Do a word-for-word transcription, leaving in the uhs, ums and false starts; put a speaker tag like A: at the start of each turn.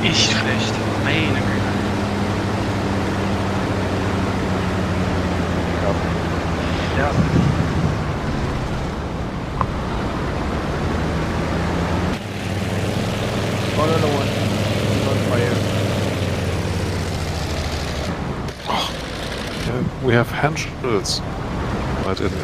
A: Nicht schlecht. Meine Güte. Ja.
B: One on one. He's on fire.
C: Oh. Yeah, we have hand shields right in